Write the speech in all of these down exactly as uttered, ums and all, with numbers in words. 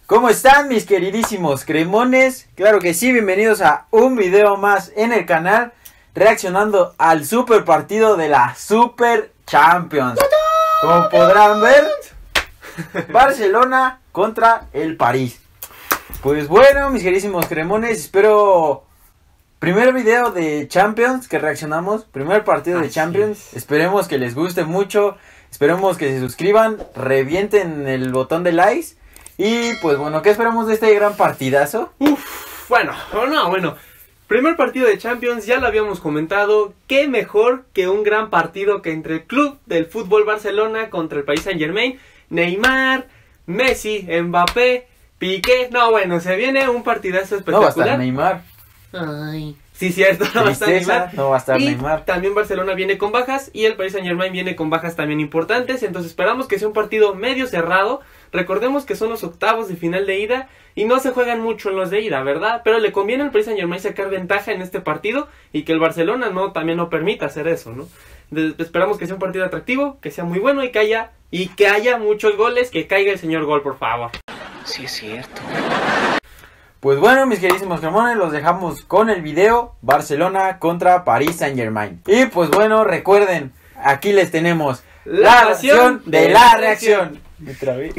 ¿Cómo están mis queridísimos cremones? Claro que sí, bienvenidos a un video más en el canal, reaccionando al super partido de la Super Champions. Como podrán ver, Barcelona contra el París. Pues bueno, mis queridísimos cremones, espero... Primer video de Champions que reaccionamos, primer partido Así de Champions, es. Esperemos que les guste mucho, esperemos que se suscriban, revienten el botón de likes. Y pues bueno, ¿qué esperamos de este gran partidazo? Uf, bueno, no, bueno. Primer partido de Champions, ya lo habíamos comentado. Qué mejor que un gran partido que entre el club del fútbol Barcelona contra el Paris Saint Germain. Neymar, Messi, Mbappé, Piqué. No, bueno, se viene un partidazo espectacular. No va a estar Neymar. Ay. Sí, cierto, no va a estar Neymar. No va a estar y Neymar. También Barcelona viene con bajas y el Paris Saint Germain viene con bajas también importantes. Entonces esperamos que sea un partido medio cerrado. Recordemos que son los octavos de final de ida y no se juegan mucho en los de ida, ¿verdad? Pero le conviene al Paris Saint Germain sacar ventaja en este partido y que el Barcelona no también no permita hacer eso, ¿no? De, esperamos que sea un partido atractivo, que sea muy bueno y que haya y que haya muchos goles, que caiga el señor gol, por favor. Sí es cierto. Pues bueno, mis queridísimos cremones, los dejamos con el video Barcelona contra Paris Saint Germain. Y pues bueno, recuerden, aquí les tenemos la, la reacción de, de la reacción. reacción. Me trabé.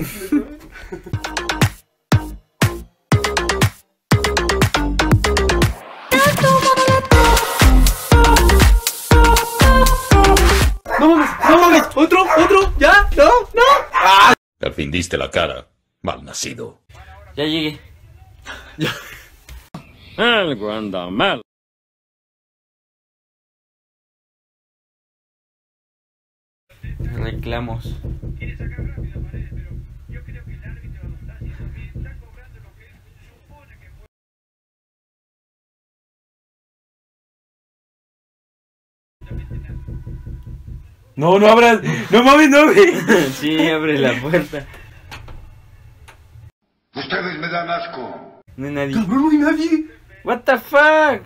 No mames, no mames, otro, otro, ya, no, no. ¡Ah! Al fin diste la cara, malnacido. Ya llegué. Ya. Algo anda mal. Reclamos. No, no abras, no mames, no mames. Sí, abre la puerta. Ustedes me dan asco. No hay nadie. Cabrón, no hay nadie. What the fuck.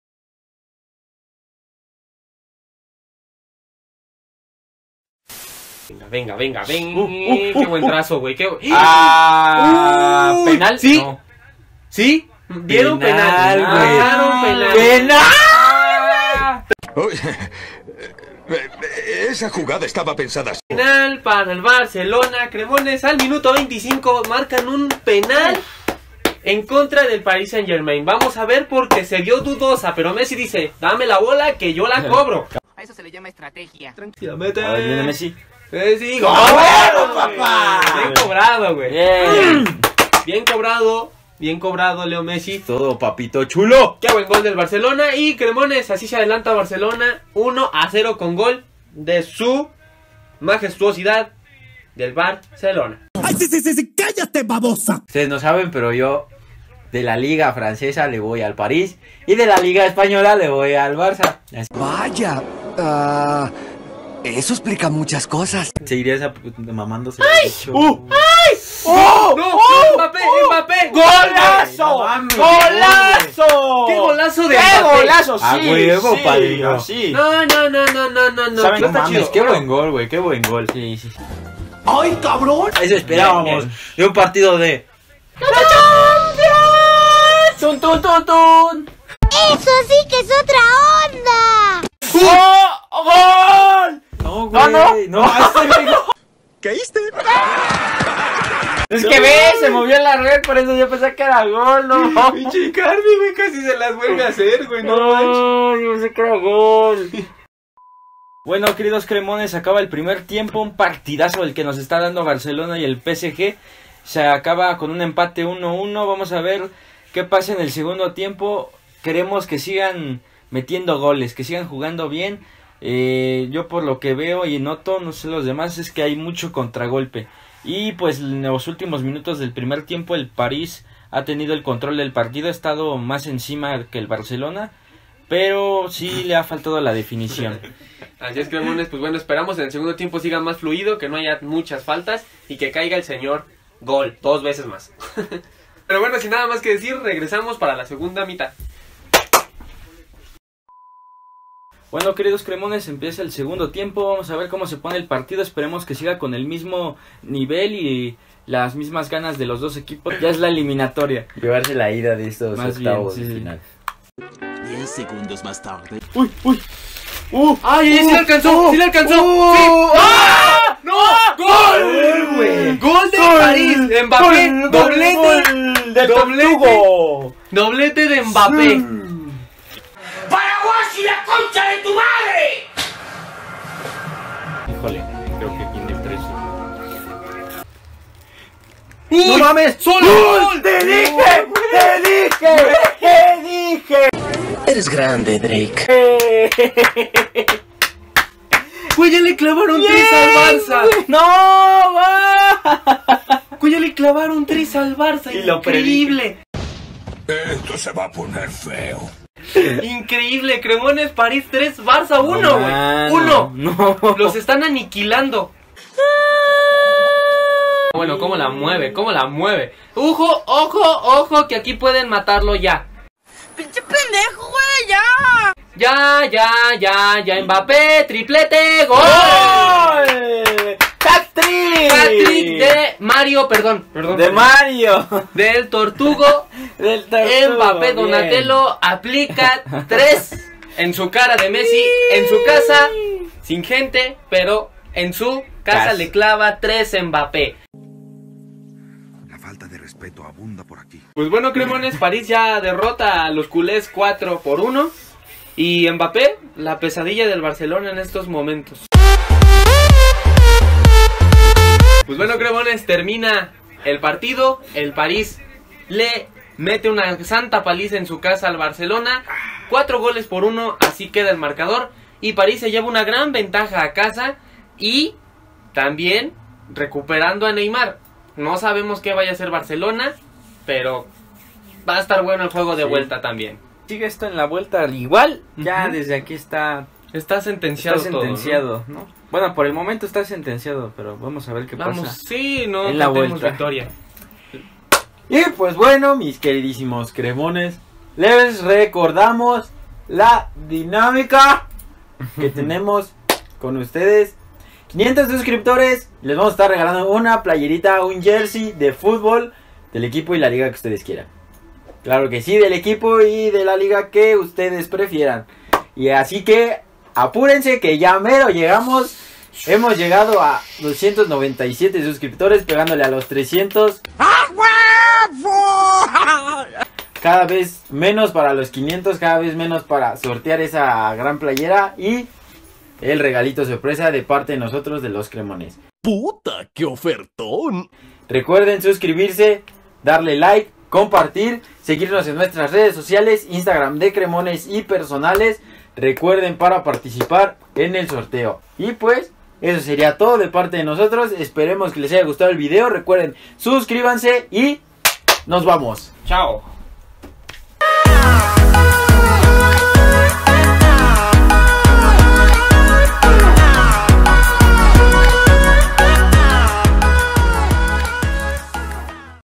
Venga, venga, venga. Uh, uh, uh, qué buen trazo, güey. Qué... Ah, uh, penal. Sí. No. Sí. Dieron penal. Penal, güey. ah, penal. ¡Penal! Oye, esa jugada estaba pensada así. Penal para el Barcelona. Cremones al minuto veinticinco marcan un penal en contra del Paris Saint Germain. Vamos a ver porque se vio dudosa, pero Messi dice, dame la bola que yo la cobro. A eso se le llama estrategia. Tranquilamente. A ver, viene Messi. Messi. ¡Gol, papá! Bien cobrado, güey. Bien. Bien cobrado. Bien cobrado, Leo Messi. Todo papito chulo. Qué buen gol del Barcelona. Y Cremones, así se adelanta Barcelona uno a cero con gol de su majestuosidad del Barcelona. ¡Ay, sí, sí, sí, sí! ¡Cállate, babosa! Ustedes no saben, pero yo de la liga francesa le voy al París y de la liga española le voy al Barça. Así. Vaya, uh, eso explica muchas cosas. Seguiría esa mamándose. ¡Ay! ¡Uh! ¡Ay! ¡Oh! ¡No! ¡Oh! ¡Mbappé! ¡Oh! ¡Mbappé! ¡Golazo! No mames, ¡Golazo! ¡Qué golazo de ¡Qué Mbappé! golazo! Sí, A huevo, sí, padrino. sí. No, no, no, no, no, no, no. ¿Saben? No No está mames, chido. qué Bueno, buen gol, güey, qué buen gol. Sí, sí. ¡Ay, cabrón! Eso esperábamos Bien, bien. de un partido de... ¡Tun, tun, tun, tun! ¡Eso sí que es otra onda! ¡Oh! ¡Gol! No, güey, no. no, ese güey. ¿Caíste? Es que ve, se movió la red, por eso yo pensé que era gol, no. pinche Cardi, güey, casi se las vuelve a hacer, güey, no manches. No, yo pensé que era gol. Bueno, queridos cremones, acaba el primer tiempo, un partidazo el que nos está dando Barcelona y el P S G. Se acaba con un empate uno uno, vamos a ver qué pasa en el segundo tiempo. Queremos que sigan metiendo goles, que sigan jugando bien. Eh, yo por lo que veo y noto, no sé los demás, es que hay mucho contragolpe. Y pues en los últimos minutos del primer tiempo el París ha tenido el control del partido, ha estado más encima que el Barcelona, pero sí le ha faltado la definición. Así es, Cremones, pues bueno, esperamos en el segundo tiempo siga más fluido, que no haya muchas faltas y que caiga el señor gol dos veces más. Pero bueno, sin nada más que decir, regresamos para la segunda mitad. Bueno, queridos cremones, empieza el segundo tiempo. Vamos a ver cómo se pone el partido. Esperemos que siga con el mismo nivel y las mismas ganas de los dos equipos. Ya es la eliminatoria. Llevarse la ida de estos Más octavos bien, sí. de final. Diez segundos más tarde. Uy, uy. Uh, ¡Ay, sí le alcanzó! uh, ¡Sí le alcanzó! uh, ¡Sí! uh, ¡Ah! ¡No! ¡Gol! güey. ¡Gol de París! ¡Mbappé! ¡Doblete! de Tortugo. ¡Doblete de Mbappé! ¡Paraguay y la concha de tu madre! Híjole, creo que tiene tres. ¡Uy! ¡No mames! ¡Solo gol! ¡Te dije! ¡Te dije! ¡Te dije! Eres grande, Drake. Güey, ya le clavaron tres al Barça. ¡No! Va. Güey, ya le clavaron tres al Barça. Y lo Increíble. Esto se va a poner feo. Increíble. Cremones, París tres, Barça uno, No, güey. mano, Uno. No. Los están aniquilando. Bueno, ¿cómo la mueve? ¿Cómo la mueve? ¡Ojo, ojo, ojo! Que aquí pueden matarlo ya. ¡Pinche pendejo, güey! ¡Ya! Ya, ya, ya, ya. Mbappé, triplete, gol. ¡Gol! ¡Hat-trick! Hat-trick de Mario, perdón. perdón De perdón. Mario. Del Tortugo. Del Tortugo. Mbappé bien. Donatello aplica tres en su cara de Messi, en su casa, sin gente, pero en su casa Casa. le clava tres Mbappé. La falta de respeto abunda por aquí. Pues bueno, Cremones, París ya derrota a los culés cuatro por uno. Y Mbappé, la pesadilla del Barcelona en estos momentos. Pues bueno, Cremones, termina el partido. El París le mete una santa paliza en su casa al Barcelona. Cuatro goles por uno, así queda el marcador. Y París se lleva una gran ventaja a casa. Y también recuperando a Neymar. No sabemos qué vaya a hacer Barcelona, pero va a estar bueno el juego de Sí. vuelta también. Sigue esto en la vuelta al igual. Ya Ujú. desde aquí está, Está sentenciado, está todo, sentenciado, ¿no? Bueno, por el momento está sentenciado, pero vamos a ver qué ¿no? Vamos, pasa. sí, no en la tenemos vuelta. victoria. Y pues bueno, mis queridísimos cremones, les recordamos la dinámica que tenemos con ustedes. quinientos suscriptores, les vamos a estar regalando una playerita, un jersey de fútbol del equipo y la liga que ustedes quieran. Claro que sí, del equipo y de la liga que ustedes prefieran. Y así que apúrense que ya mero llegamos. Hemos llegado a doscientos noventa y siete suscriptores, pegándole a los trescientos. Cada vez menos para los quinientos, cada vez menos para sortear esa gran playera y el regalito sorpresa de parte de nosotros de los cremones. ¡Puta, qué ofertón! Recuerden suscribirse, darle like, compartir, seguirnos en nuestras redes sociales, Instagram de cremones y personales. Recuerden para participar en el sorteo. Y pues eso sería todo de parte de nosotros. Esperemos que les haya gustado el video. Recuerden suscríbanse y nos vamos. Chao.